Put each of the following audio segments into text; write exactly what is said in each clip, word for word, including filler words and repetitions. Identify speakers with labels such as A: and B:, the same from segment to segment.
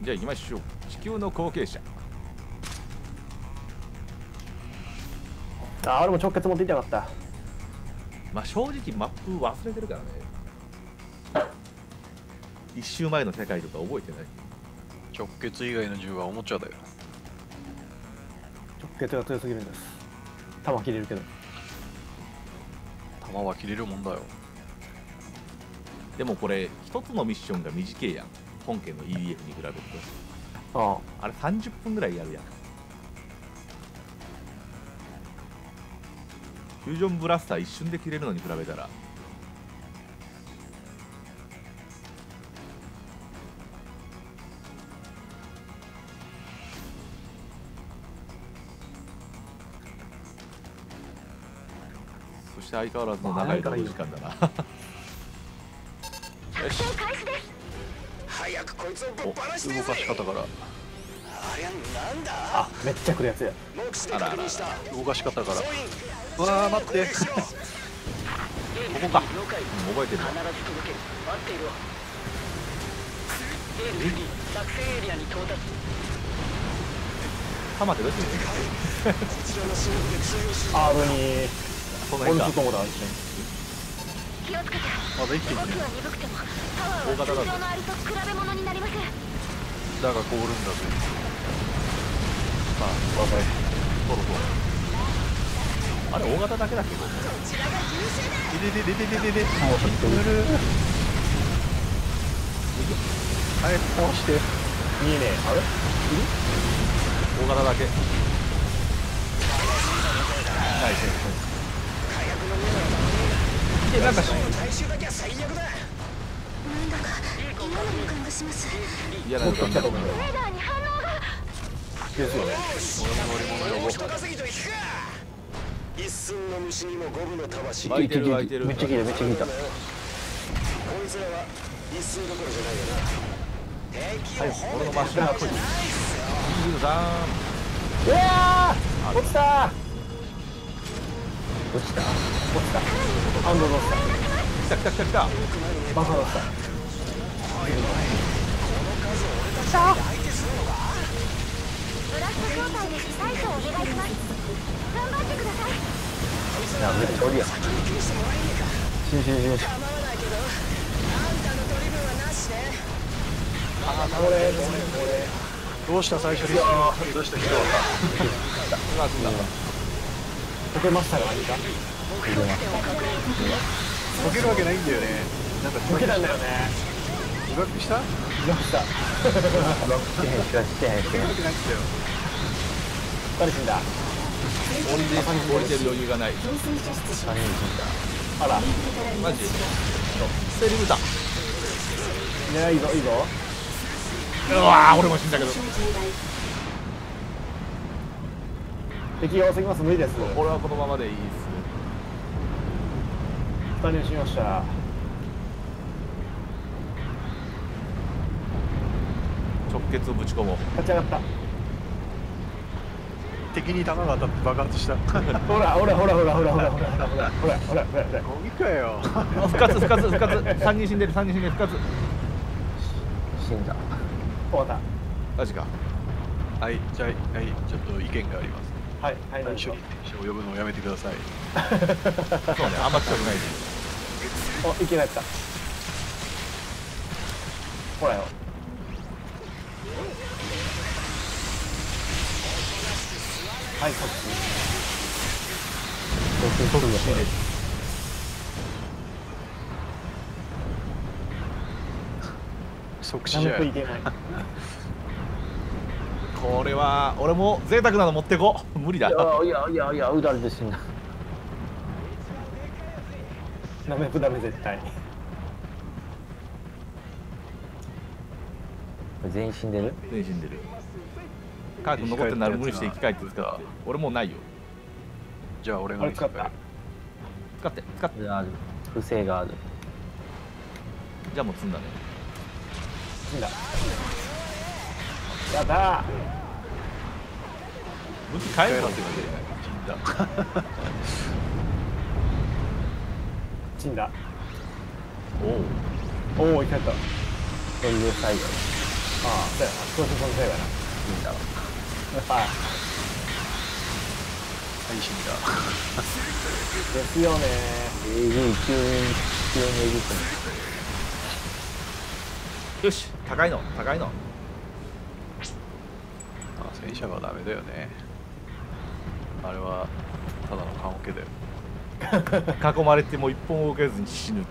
A: じゃあ行きましょう。地球の後継者。
B: あ、俺も直結持っていきたかった。
A: まあ正直マップ忘れてるからね。一周前の世界とか覚えてない。
C: 直結以外の銃はおもちゃだよ。
B: 直結が強すぎるんです。弾切れるけど。
C: 弾は切れるもんだよ。
A: でもこれ一つのミッションが短いやん。本家の イーディーエフ に比べると。
B: ああ、
A: あれさんじゅっぷんぐらいやるやん。フュージョンブラスター一瞬で切れるのに比べたら。そして相変わらずの長い労働時間だな。よし。
D: 早くこいつをぶっ放して
C: 動かし方から。
D: ありゃなんだ。
B: あ、めっちゃ来るやつや。
D: 目視で確認した。
C: 動かし方から。
D: 総員
C: うわー待って。
D: しろ
A: ここか。
D: 了解。
A: うん、覚えてるわ。
D: 必ず届ける。待っているわ。エールスリー作戦エリアに到達。
A: 弾ってどうしてる
D: こちらの勝負で通用する。
B: R に
A: その辺か
B: ポルス。友達。
E: 気をつけて。
C: まだ生きてるね。
E: 動きは鈍くてもパワーは通常のアリと比べ物になりません。
C: だが凍るんだぜ。
A: まあ、そうそうそう。あれ大型だけだけど。
C: ででででででで。もうぬる。はい、こうして。
B: いいね。あれ？
A: 大型だけ。ナイス。でなんかし
D: 回収だけは最悪だ。
E: なんだか嫌な予感がします。
A: 嫌な予感だ。
E: レーダーに反応が。
B: ですよね。
D: 俺も人稼ぎといくか。一寸の虫にも五分の魂。
A: 湧いてる湧いてる。
B: めっちゃ切れ、めっちゃ切れた。
D: こいつらは一寸どころじゃないよな。敵を褒めてる場合じゃないっすよ。
A: にじゅうさ
B: うわー、落ちた。落ちた。落ちた。ハンドル落ちた。
A: ん。来た来た来た来た。
B: バカ落ちた。
E: ブラスト状態で対処お願いします。頑張ってください。
B: いや、めっちゃおりや。死ぬ死ぬ死ぬ。
D: 構わないけど、あんたの取り分はなしね。
B: あ、これ、これ、これ。
C: どうした最初に。どうした人は。
A: うわ、すんだ。
B: 溶けましたが、いいか。
C: 溶けるわけないんだよね。なんか
B: 溶けたんだよね。
C: 疑惑した？
B: どうした。ロックしてへん、してへん、してへん。
C: 溶けないんだよ。
B: 誰死んだ。
A: 降りて降りてる余裕がない。
B: 三人死んだ。あら。
A: マジ。ステリブタ。
B: いや、いいぞ、いいぞ。
A: うわー、俺も死んだけど。
B: 敵が多すぎます、無理です。
A: 俺はこのままでいいっす。
B: 二人死にました。
A: 直結をぶち込もう。
B: 立ち上がった。
C: 敵に弾が当たって爆発した。
B: ほら、ほら、ほら、ほら、ほら、ほら、ほら、ほら、ほら、ほら、ほら、ほら、ほら。
C: ゴミかよ。
A: 復活復活復活。三人死んでる三人死んでる復活。
B: 死んだ。終わった。
A: マジか。
C: はい、じゃあ、はい、ちょっと意見があります。
B: はい、はい、
C: 最初に選手を呼ぶのをやめてください。
A: そうね、あんま来たくないし。
B: お、いけないやった。ほらよ。はい、そっち。そっち、そっちです。
C: 即死じゃん。
B: やめといけない。
A: これは俺も贅沢なの持ってこう。無理だ。
B: いやいやいやいや、うだれで死んだ。なめくダメ絶対。全員死んでる？
A: 全員死んでる。カー君残ってるなら無理して生き返って使って。俺もうないよ。
C: じゃあ俺が
B: あれ使った。
A: 使って使って。
B: ある。不正がある。
A: じゃあもう積んだね。
B: 死んだ。やったー。
A: 武器変えるのって
C: 死んだ。
B: 死んだ。
A: おお。
B: おお、生き返った。そういう最後。 あ、そうやな。少しそのせいやな。いいんだろ。はい。
C: 配信だ。
B: ですよね。えぐい、急に、急にえぐくなる。
A: よし、高いの高いの。
C: あ、戦車はダメだよね。あれはただの棺桶だよ。
A: 囲まれても一本動けずに死ぬっていう。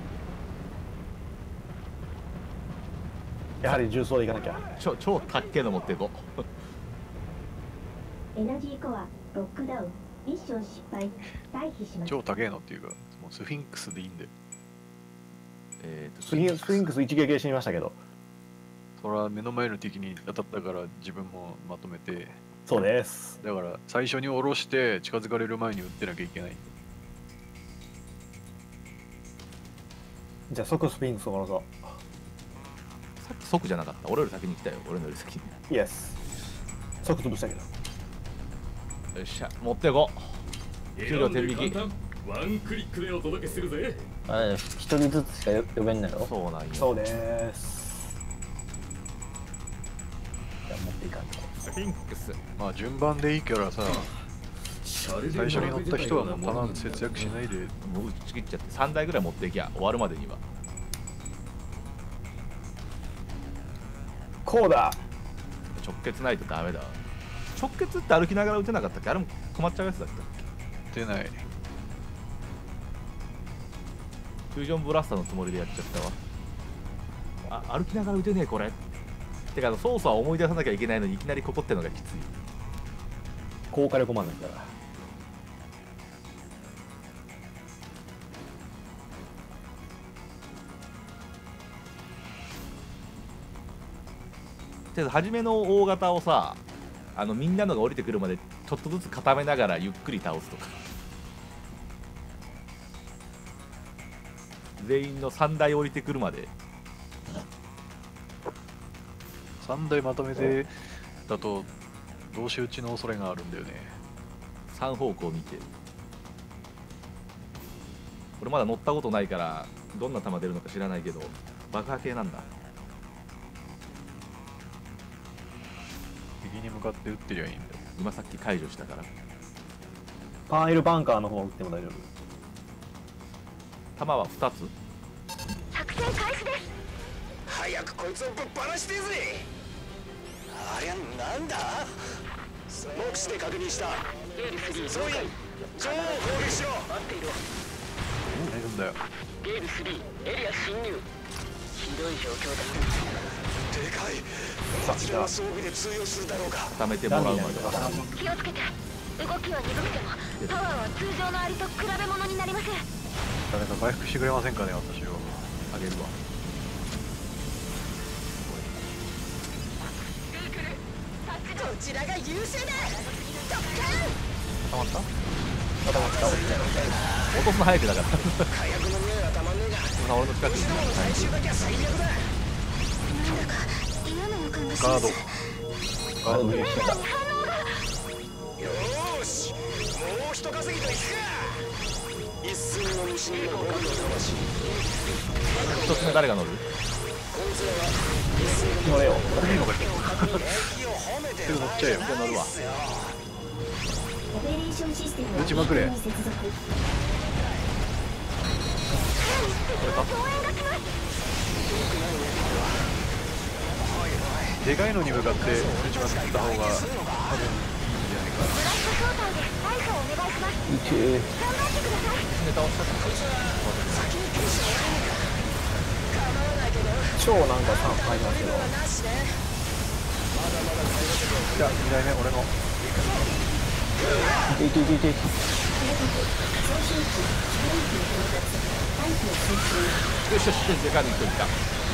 B: やはり重装でいかなきゃ。
A: 超超たっけの持っていこ
F: エナジーコアロックダウンミッション失敗退避します。
C: 超高えのっていうか、もうスフィンクスでいいんだよ。
A: えーと
B: スフィンスフィンクス一撃で死にましたけど。
C: それは目の前の敵に当たったから自分もまとめて。
B: そうです。
C: だから最初に下ろして近づかれる前に撃ってなきゃいけない。
B: じゃあ即スフィンクスを殺そ
A: さっき即じゃなかった。俺より先に来たよ。俺のより先に。
B: う。イエス。即潰したけど。
A: よっしゃ、持っていこう。給料天引き。
D: ワンクリックでお届けするぜ。
B: あれ、一人ずつしか呼べんのよ。
A: そうなんよ。
B: そうです。じゃあ持っていかんと。
A: スフィンクス。
C: まあ順番でいいからさ、最初に乗った人はもうパナ節約しないで。
A: もう打ち切っちゃってさんだいぐらい持っていきゃ終わるまでには。
B: こうだ。
A: 直結ないとダメだ。直結って歩きながら打てなかったっけ？あれも止まっちゃうやつだったっけ？
C: 出ない。
A: フュージョンブラスターのつもりでやっちゃったわ。あ、歩きながら打てねえこれ。てか操作は思い出さなきゃいけないのにいきなりここってのがきつい。
B: 高火力マンなんだから。
A: とりあえず初めの大型をさ、あのみんなのが降りてくるまでちょっとずつ固めながらゆっくり倒すとか。全員のさんだい降りてくるまで。
C: さんだいまとめてだと同士打ちの恐れがあるんだよね。
A: さん方向見て。これまだ乗ったことないからどんな弾出るのか知らないけど爆破系なんだ。
C: 右に向かって撃ってりゃいいんだよ。
A: 今さっき解除したから。
B: パンエルバンカーの方を撃っても大丈夫。
A: 弾はふたつ。
E: 作戦開始です。
D: 早くこいつをぶっ放してえぜ。ありゃなんだ。目視で確認した。総員女王を攻撃しろ。待っていろ。
C: 大丈夫だよ。
D: ゲールスリーエリア侵入。ひどい状況だ。でかい。こちらは装備で通用するだろうか。
A: 固めてもらうまでは。
E: 気をつけて。動きは鈍くてもパワーは通常のアリと比べ物になりません。
C: 誰か回復してくれませんかね、私を。
A: あげるわ。
E: こちらが優勢だ。
A: たまった？
B: 頭を使おう。
A: 落とすの早くだから。
D: 火薬の匂いはたまんねえが。
A: 俺の近くにいる。
D: 最終だけは最悪だ。
E: なんだか嫌な予感がします。
C: ガード。ガードで
E: メンタに反応が。
D: よーし、もう一稼ぎといくか。一寸の虫にもゴールを伸ばし。
A: 一つ目誰が乗る？
D: こいつらは一寸の
B: 乗れよ。
C: いいのかしら。
D: 敵を褒めて
C: すぐ乗っちゃえよ。
A: 乗るわ。
F: オペレーションシステム
C: 撃ちまくれ。
F: に接続。
C: でかいのに向かって撃ちまくった方が多分いいんじゃないか。
E: ブラスト招待で対処お願いします。
B: 一応
E: 頑張ってください。
A: ネタをした
B: 超なんかさん入りますけど。
C: じゃあにだいめ俺の。
B: いけいけいけいけ。
F: 送信機電気到達退避を推進。
A: よしよし、でかいの一人いた。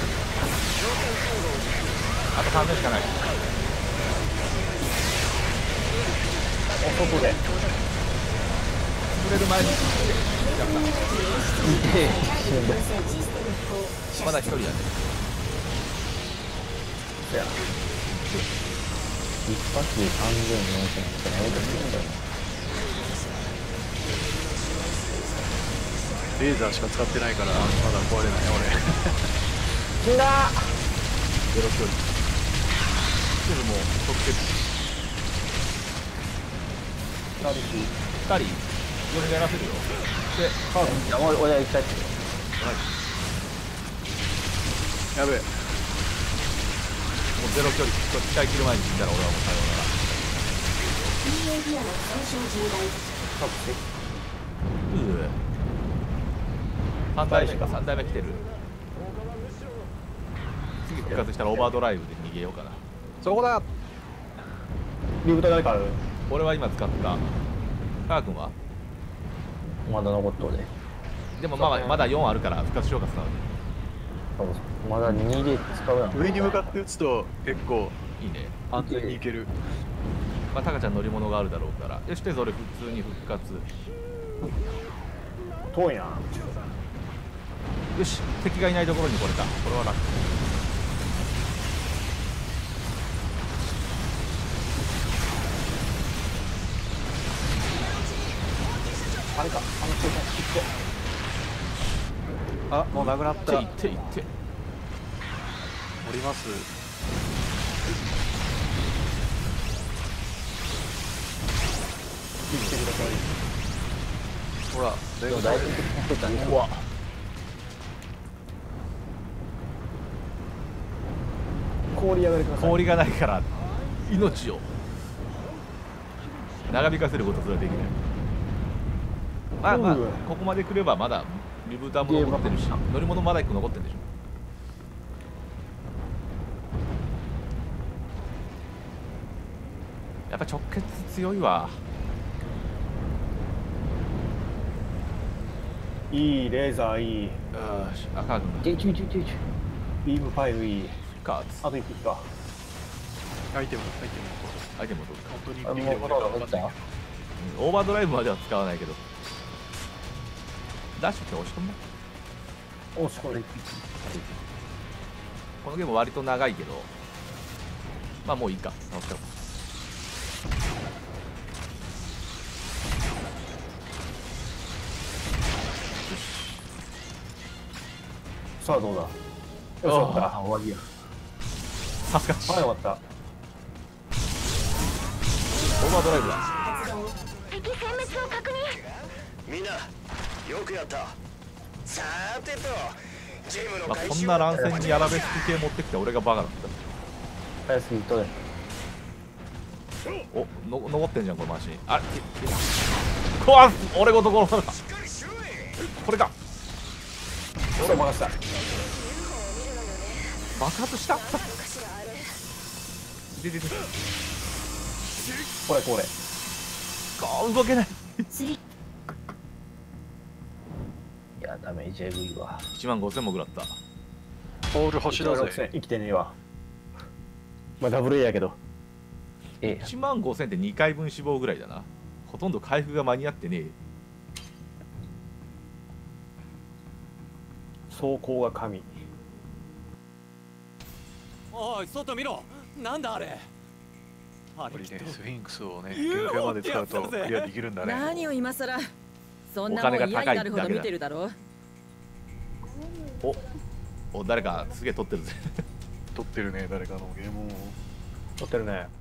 A: あとさんめんしかない。
B: お外で。
A: 潰れる前に。まだ一人やね。
B: そやな。一発でさんぜんよんせんしかないことするんだよな。
C: レーザーしか使ってないからまだ壊れない俺。
B: 死んだ。
A: ゼロ距離全部もう直接
B: 二人
A: ふたりよにんがやらせるよで
B: カードじゃあ俺俺は行きたいって
C: やべえ。
A: もうゼロ距離使い切る前に死んだら俺はもうさようなら
F: イーエー ディアの損傷重大。
B: カー
A: うーさんだいめかさんだいめ来てる次復活したらオーバードライブで逃げようかな
C: そこだ。
B: リブタ誰かある？
A: 俺は今使ったカー君は
B: まだ残っとるで。
A: でもまあまだよんあるから復活しようかさ
B: まだにで使うやん。
C: 上に向かって撃つと結構
A: いいね
C: 安全にいける。
A: まあタカちゃん乗り物があるだろうからよしとりあえず俺普通に復活
B: 遠いな。
A: よし敵がいないところに来れたこれは楽
B: あれか、あの空間切って。
C: あ、もうなくなった。
A: いっていっていって
C: 降ります。
B: 切ってください。
C: ほら、
B: でも大丈夫って言ってたね。
A: うわ
B: 氷上がりください。
A: 氷がないから命を長引かせることすらできないまあまあ
B: うん
A: ここまで来ればまだリブーターも残ってるし乗り物まだいっこ残ってるんでしょやっぱ直結強いわ
B: いい、レーザーいい。
A: よし赤軍
B: ちょいちょいちょいちょい。ビームファイルいい。
A: カーツ
B: あといっぴきか。
C: アイテム、アイテム。
A: アイテムを取るか
C: 本当に
B: あ、
C: 一匹でも
B: もうこの
C: 頑張って。
B: どっちだ？
A: うんオーバードライブまでは使わないけどダッシュって押し込む
B: おしこれ。
A: このゲーム割と長いけどまあもういいか直しちゃおう
B: さあどうだ？よし終わった。あ、終わりや。
A: さすが
B: はい終わった。
A: オーバードライブだ
E: 敵殲滅を確認。
D: みんなよくやった。さーてとジムの
A: まあ、
D: 回収
A: こんな乱戦にアラベスク系持ってきて俺がバカだっ
B: 早すぎとで。
A: たおの残ってんじゃんこのマシンあれ壊す俺ごと殺された
D: しっかりしろい。
A: これか
B: 俺任せた。
A: 爆発したででで
B: これこれ。
A: あ動けない
B: いやダメージエグいわ。
A: いちまんごせんも食らった
C: ポール星だ
B: ろくせん
C: ぜ。
B: 生きてねえわ。まあダブル A やけど。え
A: いちまんごせんってにかいぶん死亡ぐらいだなほとんど回復が間に合ってねえ
B: 走行が神。
G: おい外見ろなんだあれ
C: や
G: あ
C: っぱりね、スフィンクスをね、
G: 言う
C: 限界まで使うと
G: ってやつだぜ
C: クリアできるんだね。
H: 何を今さらそんな
A: お金が
H: もん嫌に
A: 高い
H: なるほど見てるだろう
A: おお誰かすげえ取ってるぜ
C: 取ってるね、誰かのゲームを。
B: 撮ってるね。